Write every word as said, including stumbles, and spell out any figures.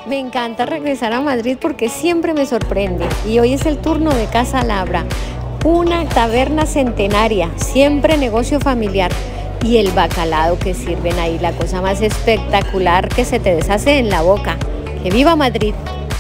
Me encanta regresar a Madrid porque siempre me sorprende. Y hoy es el turno de Casa Labra, una taberna centenaria, siempre negocio familiar. Y el bacalao que sirven ahí, la cosa más espectacular que se te deshace en la boca. ¡Que viva Madrid!